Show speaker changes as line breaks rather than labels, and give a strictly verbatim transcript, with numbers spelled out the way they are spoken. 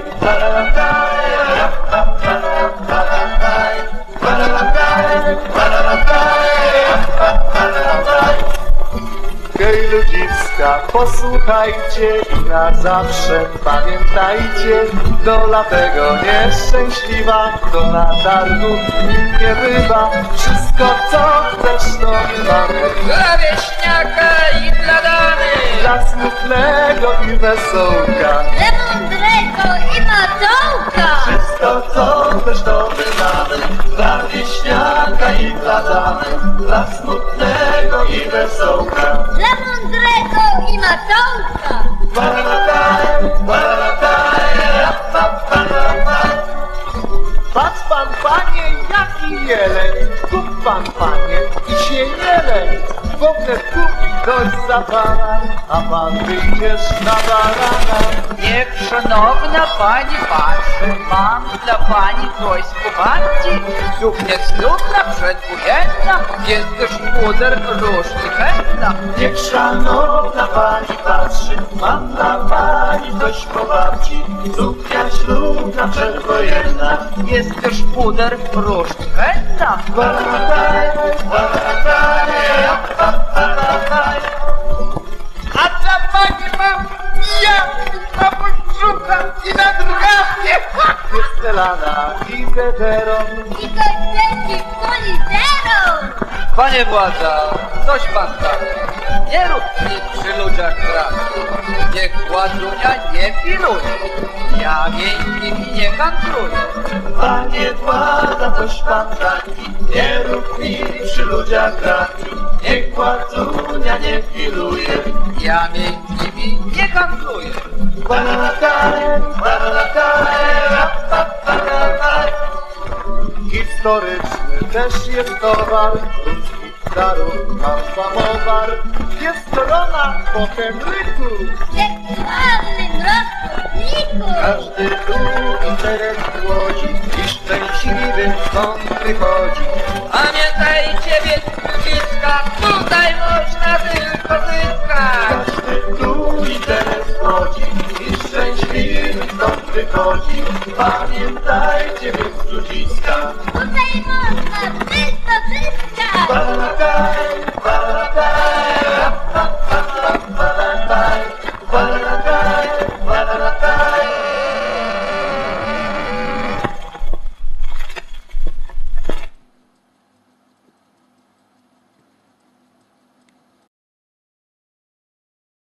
Hej ludziska, posłuchajcie i na zawsze pamiętajcie, dola tego nieszczęśliwa, kto na targu nie bywa. Wszystko co chcesz to mamy,
dla wieśniaka i dla damy,
dla smutnego i wesołka,
dla mądrego i matołka.
wszystko co chcesz to mamy, dla wieśniaka i dla damy, dla smutnego i wesołka.
Dla mądrego i matołka.
Patrz pan, panie, jaki jeleń, kup pan, panie, i się nie leń, bo wnet kupi ktoś za pana, a pan wyjdziesz na barana.
niech szanowna pani patrzy, mam dla pani coś z kucharki. Suknia ślubna, przedwojenna, jest też puder różni chętna.
Niech szanowna pani patrzy, mam dla pani coś po babci, suknia ślubna przedwojenna.
Jest też puder różni chętna. A dla pani mam ja, na podbrzucha i na drugawkę.
Jest Elana i Gederon.
I kończyki z politerą.
Panie władza, coś pan tak, nie rób mi przy ludziach pracy. Niech władzunia nie piluje, ja miękkim nie handluję.
Panie władza, coś pan taki, nie rób mi przy ludziach braki, niech władzunia nie piluje.
Ja miękkimi nie handluję.
Historyczny też jest towar, ludzkich darów mam samowar. Jest korona po Henryku,
Seksualnym rozpustniku.
każdy tu interes łodzi i szczęśliwy stąd wychodzi.
Pamiętajcie, więc ludziska, tutaj można tylko zyskać.
Każdy tu interes łodzi i szczęśliwy stąd wychodzi. Pamiętajcie więc ludziska,
Tutaj można wszystko zyskać.
Balakaj,